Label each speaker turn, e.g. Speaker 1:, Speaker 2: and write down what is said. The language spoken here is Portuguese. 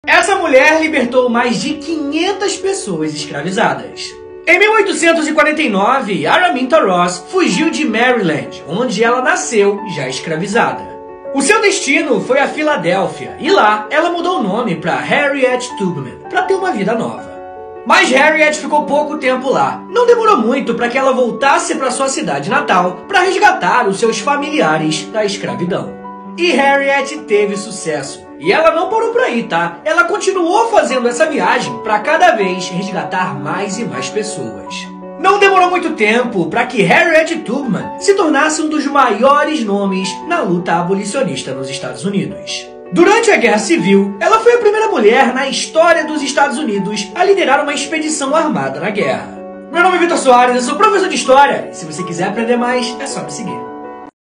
Speaker 1: Essa mulher libertou mais de 500 pessoas escravizadas. Em 1849, Araminta Ross fugiu de Maryland, onde ela nasceu, já escravizada. O seu destino foi a Filadélfia, e lá ela mudou o nome para Harriet Tubman, para ter uma vida nova. Mas Harriet ficou pouco tempo lá. Não demorou muito para que ela voltasse para sua cidade natal para resgatar os seus familiares da escravidão. E Harriet teve sucesso. E ela não parou por aí, tá? Ela continuou fazendo essa viagem para cada vez resgatar mais e mais pessoas. Não demorou muito tempo para que Harriet Tubman se tornasse um dos maiores nomes na luta abolicionista nos Estados Unidos. Durante a Guerra Civil, ela foi a primeira mulher na história dos Estados Unidos a liderar uma expedição armada na guerra. Meu nome é Vitor Soares, eu sou professor de História, e se você quiser aprender mais, é só me seguir.